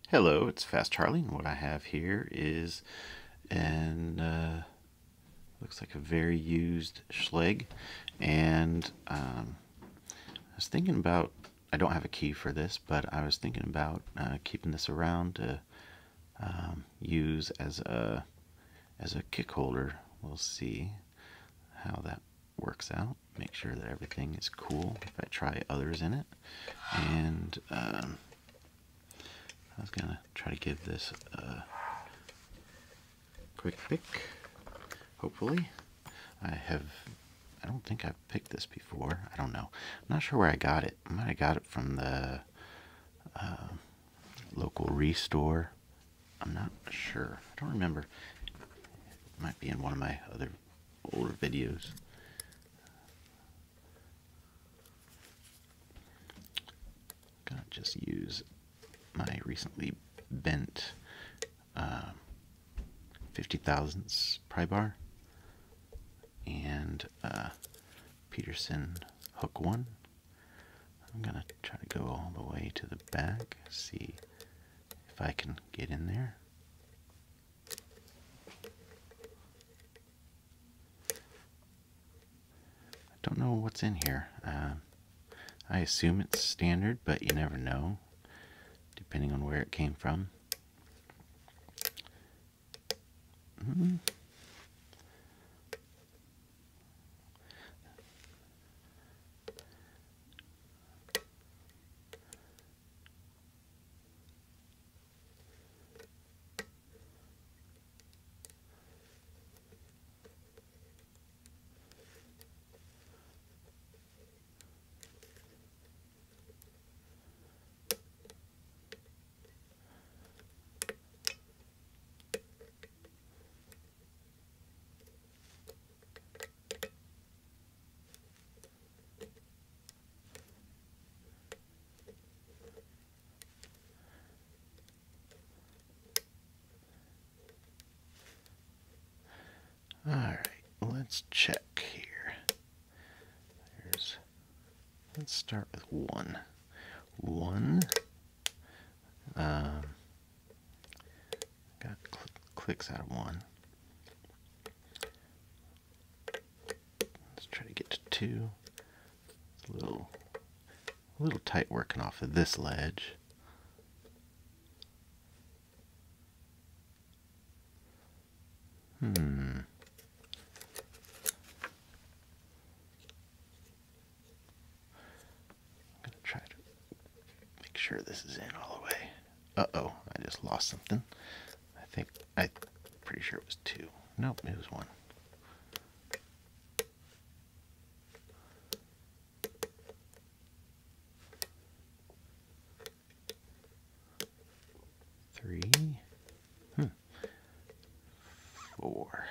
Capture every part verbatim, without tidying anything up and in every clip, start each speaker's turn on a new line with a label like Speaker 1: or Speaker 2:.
Speaker 1: Hello, it's Fast Charlie, and what I have here is an uh, looks like a very used Schlage, and um, I was thinking about. I don't have a key for this, but I was thinking about uh, keeping this around to um, use as a as a kick holder. We'll see how that works out. Make sure that everything is cool if I try others in it, and. Um, I was gonna try to give this a quick pick. Hopefully, I have. I don't think I've picked this before. I don't know. I'm not sure where I got it. I might have got it from the uh, local restore. I'm not sure. I don't remember. It might be in one of my other older videos. I'm gonna just use my recently bent uh, fifty thousandths pry bar and uh, Peterson hook one. I'm gonna try to go all the way to the back, see if I can get in there. I don't know what's in here. Uh, I assume it's standard, but you never know, depending on where it came from. Mm-hmm. Alright, let's check here. There's, let's start with one. One. Um, got cl clicks out of one. Let's try to get to two. It's a little, a little tight working off of this ledge. Hmm. Try to make sure this is in all the way. Uh-oh, I just lost something. I think, I'm pretty sure it was two. Nope, it was one. Three. Hmm. Four.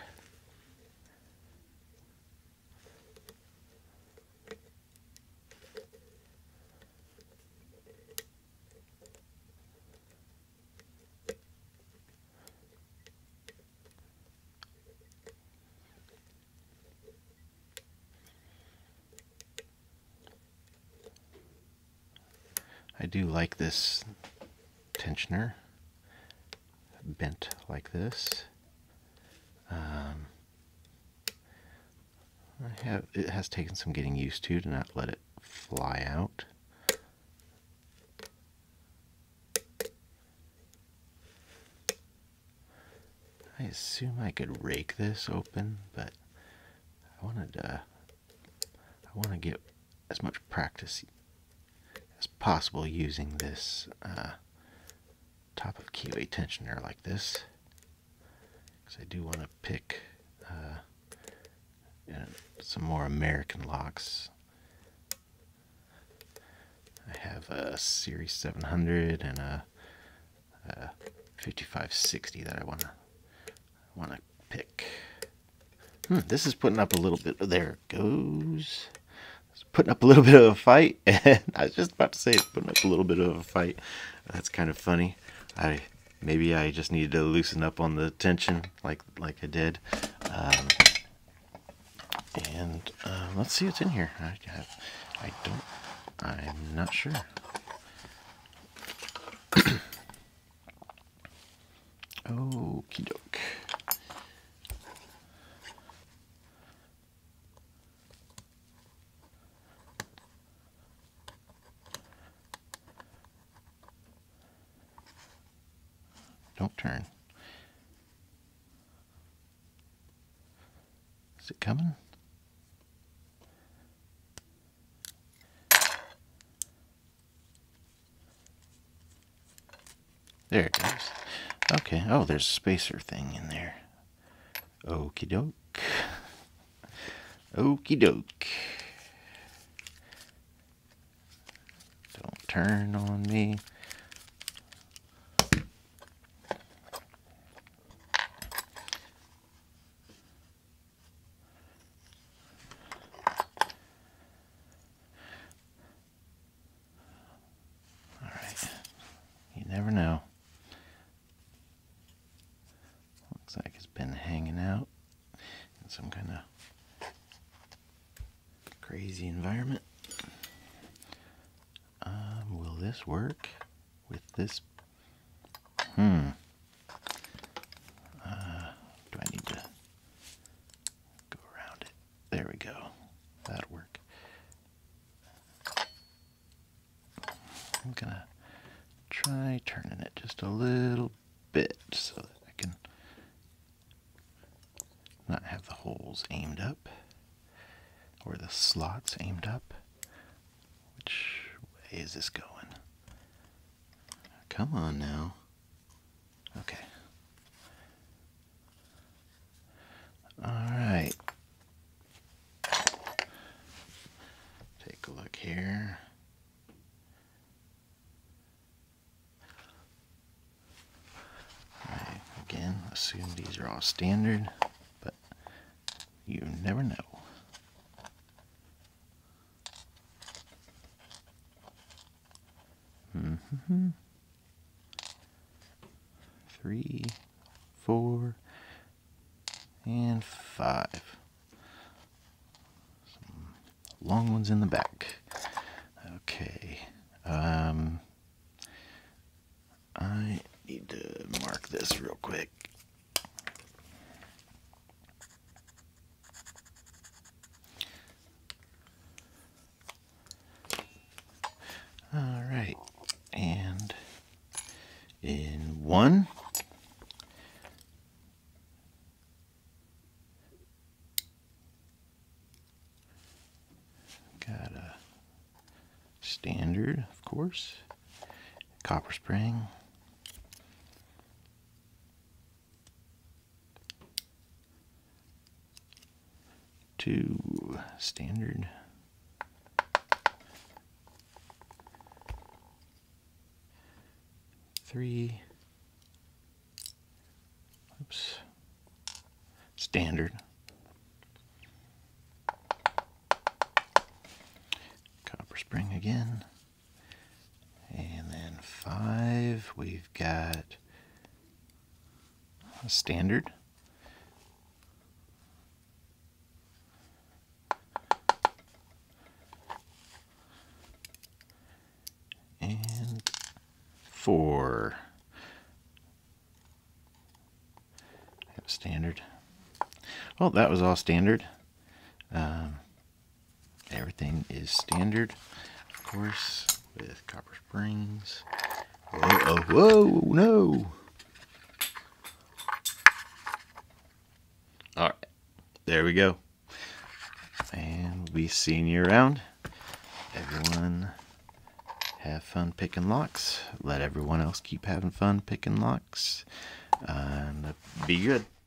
Speaker 1: I do like this tensioner bent like this. Um, I have it has taken some getting used to to not let it fly out. I assume I could rake this open, but I wanted to I want to get as much practice as possible using this uh, top of keyway tensioner like this, because I do want to pick uh, you know, some more American locks. I have a Series seven hundred and a, a fifty-five sixty that I want to want to pick. Hmm, this is putting up a little bit. There it goes. It's putting up a little bit of a fight, and I was just about to say it's putting up a little bit of a fight. That's kind of funny. I maybe I just needed to loosen up on the tension, like like I did. Um, and uh, let's see what's in here. I have, I don't. I'm not sure. Okie doke. Don't turn. Is it coming? There it goes. Okay. Oh, there's a spacer thing in there. Okie doke. Okie doke. Don't turn on me. Alright. You never know. Looks like it's been hanging out in some kind of crazy environment. Um, will this work with this? Hmm. Uh, do I need to go around it? There we go. That'll work. I'm gonna try turning it just a little bit so that I can not have the holes aimed up or the slots aimed up. Which way is this going? Come on now. Okay. Alright. Take a look here. Alright, again, assume these are all standard, but you never know. Mm-hmm. Three, four, and five. Some long ones in the back. Okay. Um, I need to mark this real quick. All right. And in one, got a standard, of course, copper spring, two standard, three, oops, standard, copper spring again, and then five, we've got a standard, and four. Have a standard. Well, that was all standard. Um, everything is standard, of course, with copper springs. Whoa, oh, whoa, no. All right, there we go. And we'll be seeing you around. Everyone have fun picking locks. Let everyone else keep having fun picking locks. And be good.